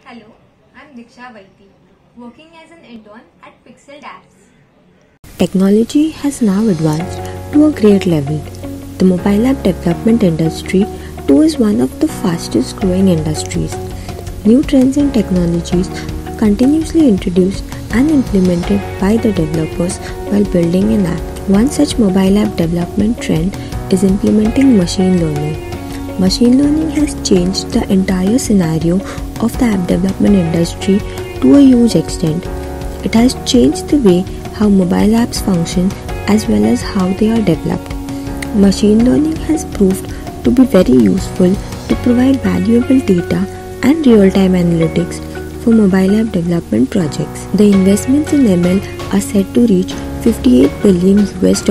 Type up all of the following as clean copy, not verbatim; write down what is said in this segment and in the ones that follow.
Hello, I'm Diksha Vaiti, working as an intern at Pixel Apps. Technology has now advanced to a great level. The mobile app development industry too is one of the fastest growing industries. New trends and technologies are continuously introduced and implemented by the developers while building an app. One such mobile app development trend is implementing machine learning. Machine learning has changed the entire scenario of the app development industry to a huge extent. It has changed the way how mobile apps function as well as how they are developed. Machine learning has proved to be very useful to provide valuable data and real-time analytics for mobile app development projects. The investments in ML are set to reach $58 billion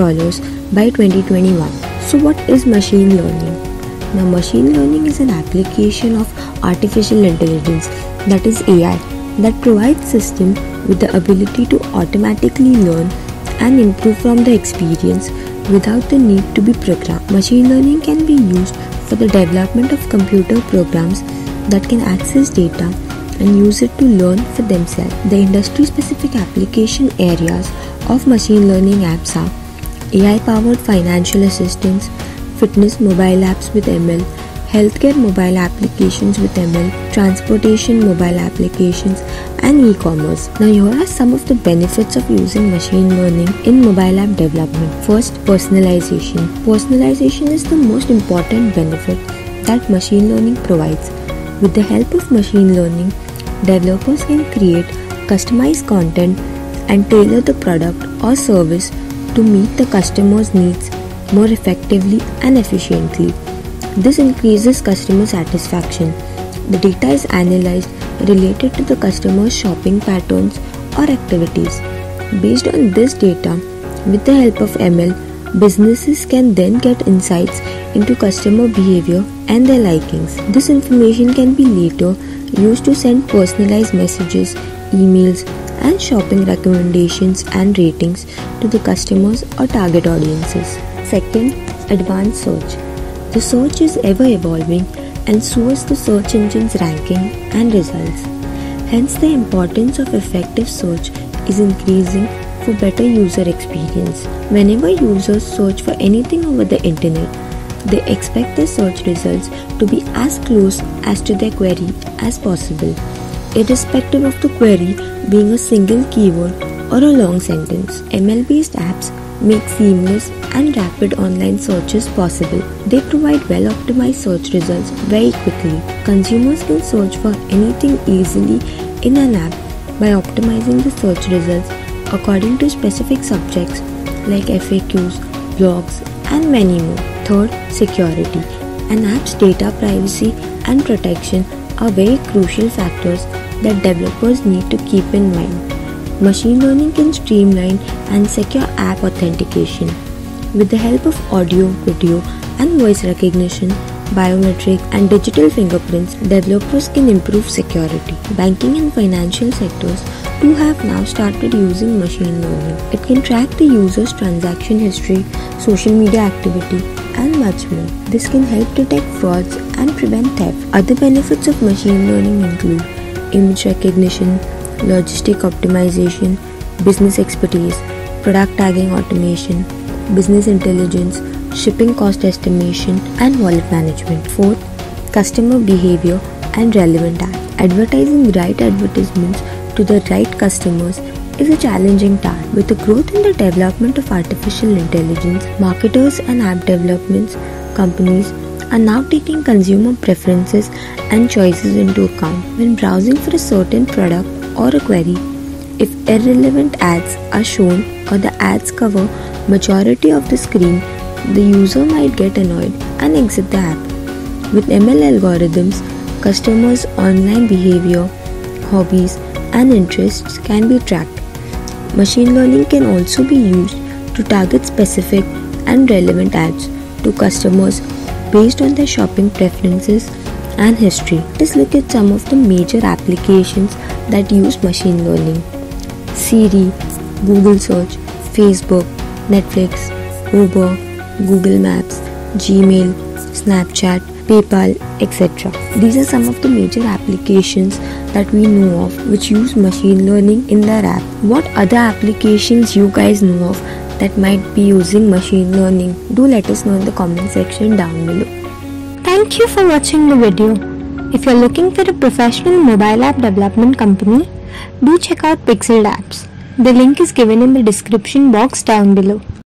by 2021. So what is machine learning? Now, machine learning is an application of artificial intelligence, that is AI, that provides system with the ability to automatically learn and improve from the experience without the need to be programmed. Machine learning can be used for the development of computer programs that can access data and use it to learn for themselves. The industry-specific application areas of machine learning apps are AI-powered financial assistance, fitness mobile apps with ML, healthcare mobile applications with ML, transportation mobile applications, and e-commerce. Now here are some of the benefits of using machine learning in mobile app development. First, personalization. Personalization is the most important benefit that machine learning provides. With the help of machine learning, developers can create customized content and tailor the product or service to meet the customer's needs more effectively and efficiently. This increases customer satisfaction. The data is analyzed related to the customer's shopping patterns or activities. Based on this data, with the help of ML, businesses can then get insights into customer behavior and their likings. This information can be later used to send personalized messages, emails, and shopping recommendations and ratings to the customers or target audiences. Second, advanced search. The search is ever evolving and so is the search engine's ranking and results. Hence, the importance of effective search is increasing for better user experience. Whenever users search for anything over the internet, they expect their search results to be as close as to their query as possible, irrespective of the query being a single keyword or a long sentence. ML-based apps make seamless and rapid online searches possible. They provide well-optimized search results very quickly. Consumers can search for anything easily in an app by optimizing the search results according to specific subjects like FAQs, blogs, and many more. Third, security. An app's data privacy and protection are very crucial factors that developers need to keep in mind. Machine learning can streamline and secure app authentication. With the help of audio, video, and voice recognition, biometric and digital fingerprints, developers can improve security. Banking and financial sectors too have now started using machine learning. It can track the user's transaction history, social media activity, and much more. This can help detect frauds and prevent theft. Other benefits of machine learning include image recognition, logistic optimization, business expertise, product tagging automation, business intelligence, shipping cost estimation, and wallet management. Fourth, customer behavior and relevant ads. Advertising right advertisements to the right customers is a challenging task. With the growth in the development of artificial intelligence, marketers and app development companies are now taking consumer preferences and choices into account. When browsing for a certain product or a query, if irrelevant ads are shown or the ads cover majority of the screen, the user might get annoyed and exit the app. With ML algorithms, customers' online behavior, hobbies, and interests can be tracked. Machine learning can also be used to target specific and relevant ads to customers based on their shopping preferences and history. Let's look at some of the major applications that use machine learning. Siri, Google Search, Facebook, Netflix, Uber, Google Maps, Gmail, Snapchat, PayPal, etc. These are some of the major applications that we know of which use machine learning in their app. What other applications you guys know of that might be using machine learning? Do let us know in the comment section down below. Thank you for watching the video. If you're looking for a professional mobile app development company, do check out Pixel Apps. The link is given in the description box down below.